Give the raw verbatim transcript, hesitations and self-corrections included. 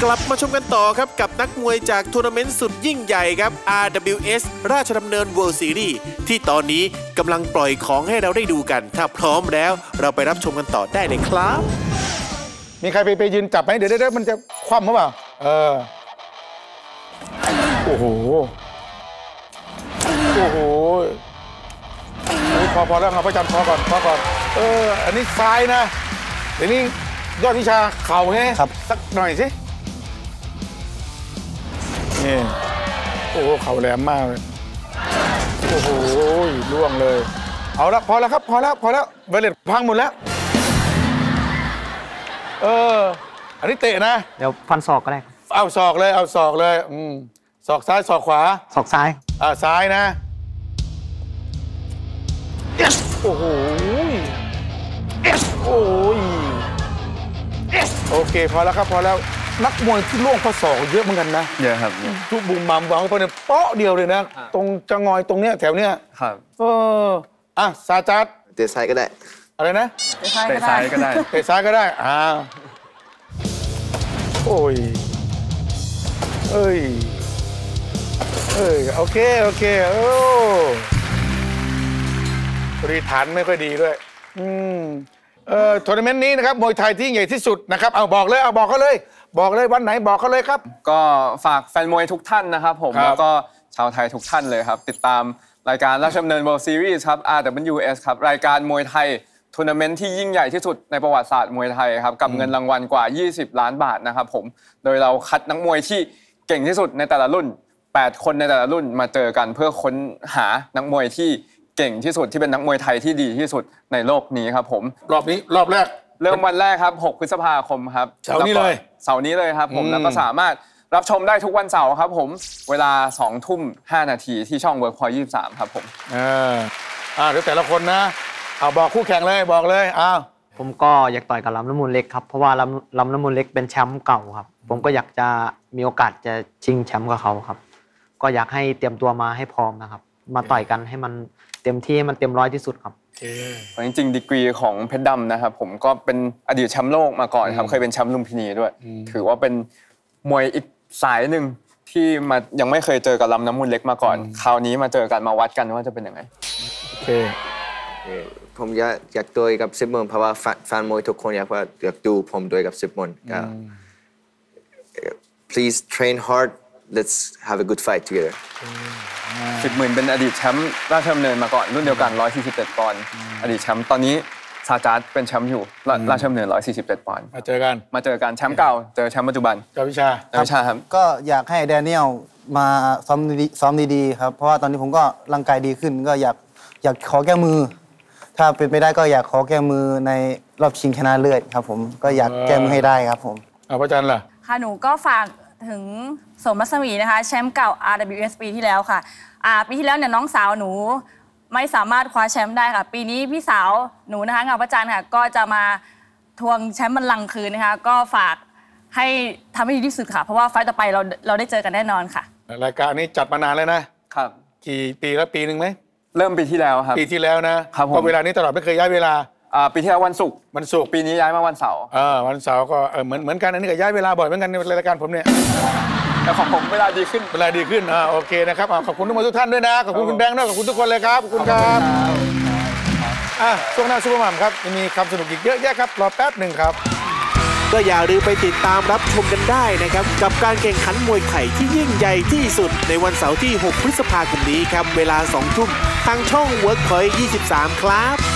กลับมาชมกันต่อครับกับนักมวยจากทัวร์นาเมนต์สุดยิ่งใหญ่ครับ อาร์ ดับเบิลยู เอส ราชดำเนิน World Series ที่ตอนนี้กำลังปล่อยของให้เราได้ดูกันถ้าพร้อมแล้วเราไปรับชมกันต่อได้เลยครับมีใครไปไปยืนจับไหมเดี๋ยวเดี๋ยวมันจะคว่ำหรือเปล่าเออโอ้โหโอ้โหพอพอแล้วครับพระอาจารย์พอก่อนพอก่อนเอออันนี้ซ้ายนะเดี๋ยวนี้ยอดวิชาเข่าไงครับสักหน่อยสินี่โอ้โหเข่าแหลมมากเลยโอ้โหล่วงเลยเอาละพอแล้วครับพอแล้วพอแล้วเบลเลตพังหมดแล้วเอออันนี้เตะนะเดี๋ยวฟันศอกก็ได้เอาศอกเลยเอาศอกเลยอืมศอกซ้ายศอกขวาศอกซ้ายอ่าซ้ายนะโอ้โหโอ้ยโอเคพอแล้วครับพอแล้วนักมวยที่ล่วงข้อศอกเยอะเหมือนกันนะเยอะครับทุกบุมมัมวางไปเนี่ยเปาะเดียวเลยนะตรงจะงอยตรงเนี้ยแถวเนี้ยครับเอออ่ะซาจัดเตะซ้ายก็ได้อะไรนะเตะซ้ายก็ได้เตะซ้ายก็ได้อ่าโอ้ยเอ้ยเอ้ยโอเคโอเคโอ้บริฐานไม่ค่อยดีด้วยอืมเอ่อทัวร์นาเมนต์นี้นะครับมวยไทยที่ใหญ่ที่สุดนะครับเอาบอกเลยเอาบอกเขาเลยบอกเลยวันไหนบอกเขาเลยครับก็ฝากแฟนมวยทุกท่านนะครับผมแล้วก็ชาวไทยทุกท่านเลยครับติดตามรายการราชดำเนิน World Series ครับ อาร์ ดับเบิลยู เอส ครับรายการมวยไทยทัวร์นาเมนต์ที่ยิ่งใหญ่ที่สุดในประวัติศาสตร์มวยไทยครับกับเงินรางวัลกว่ายี่สิบล้านบาทนะครับผมโดยเราคัดนักมวยที่เก่งที่สุดในแต่ละรุ่นแปดคนในแต่ละรุ่นมาเจอกันเพื่อค้นหานักมวยที่เก่งที่สุดที่เป็นนักมวยไทยที่ดีที่สุดในโลกนี้ครับผมรอบนี้รอบแรกเริ่มวันแรกครับหกพฤษภาคมครับเสาร์นี้เลยเสาร์นี้เลยครับผมแล้วก็สามารถรับชมได้ทุกวันเสาร์ครับผมเวลาสองทุ่มห้านาทีที่ช่อง Workpoint ยี่สิบสามครับผมอ่าอ่าเดี๋ยวแต่ละคนนะเอาบอกคู่แข่งเลยบอกเลยอ้าวผมก็อยากต่อยกับลำน้ำมูลเล็กครับเพราะว่าลำลำน้ำมูลเล็กเป็นแชมป์เก่าครับผมก็อยากจะมีโอกาสจะชิงแชมป์กับเขาครับก็อยากให้เตรียมตัวมาให้พร้อมนะครับมาต่อยกันให้มันเต็มที่ให้มันเต็มร้อยที่สุดครับจริงๆดีกรีของเพชรดำนะครับผมก็เป็นอดีตแชมป์โลกมาก่อนครับเคยเป็นแชมป์ลุมพินีด้วยถือว่าเป็นมวยอีกสายหนึ่งที่มายังไม่เคยเจอกับลำน้ำมูลเล็กมาก่อนคราวนี้มาเจอกันมาวัดกันว่าจะเป็นยังไงโอเคผมอยากอยากตัวกับสิบมนเพราะว่าแฟนมวยทุกคนอยากว่าอยากดูผมด้วยกับสิบมนก็ please train hard let's have a good fight together สิบหมื่นเป็นอดีตแชมป์ราชดำเนินมาก่อนรุ่นเดียวกันหนึ่งร้อยสี่สิบเจ็ดปอนด์อดีตแชมป์ตอนนี้ซาจาร์ดเป็นแชมป์อยู่ราชดำเนินหนึ่งร้อยสี่สิบเจ็ดปอนด์มาเจอกันมาเจอกันแชมป์เก่าเจอแชมป์ปัจจุบันเจ้าวิชาเจ้าวิชาครับก็อยากให้แดเนียลมาซ้อมดีซ้อมดีๆครับเพราะว่าตอนนี้ผมก็ร่างกายดีขึ้นก็อยากอยากขอแก้มือถ้าเป็นไปได้ก็อยากขอแก้มือในรอบชิงชนะเลิศครับผมก็อยากแก้มือให้ได้ครับผมเอาพระจันทร์ล่ะค่ะหนูก็ฝากถึงสมรัศมีนะคะแชมป์เก่า อาร์ ดับเบิลยู เอส ปีที่แล้วค่ะอ่าปีที่แล้วเนี่ยน้องสาวหนูไม่สามารถคว้าแชมป์ได้ค่ะปีนี้พี่สาวหนูนะคะเงาพระจันทร์ค่ะก็จะมาทวงแชมป์บัลลังก์คืนนะคะก็ฝากให้ทำให้ดีที่สุดค่ะเพราะว่าไฟต์ต่อไปเราเราได้เจอกันแน่นอนค่ะรายการนี้จัดมานานแล้วนะครับกี่ปีแล้วปีหนึ่งไหมเริ่มปีที่แล้วครับปีที่แล้วนะครับเพราะเวลานี้ตลอดไม่เคยย้ายเวลาอ่าปีที่แล้ววันศุกร์วันศุกร์ปีนี้ย้ายมาวันเสาร์เออวันเสาร์ก็เออเหมือนเหมือนกันอันนี้ก็ย้ายเวลาบ่อยเหมือนกันในรายการผมเนี่ยแต่ของผมเวลาดีขึ้นเวลาดีขึ้นอ่าโอเคนะครับขอบคุณทุกท่านด้วยนะขอบคุณคุณแบงค์ด้วยขอบคุณทุกคนเลยครับขอบคุณครับอ่ะช่วงหน้าซุปเปอร์มัมครับมีคำสนุกอีกเยอะแยะครับรอแป๊บหนึ่งครับก็อย่าลืมไปติดตามรับชมกันได้นะครับกับการแข่งขันมวยไทยที่ยิ่งใหญ่ที่สุดในวันเสาร์ที่หกพฤษภาคมนี้ครับเวลาสองทุ่มทางช่อง Workpoint ยี่สิบสามครับ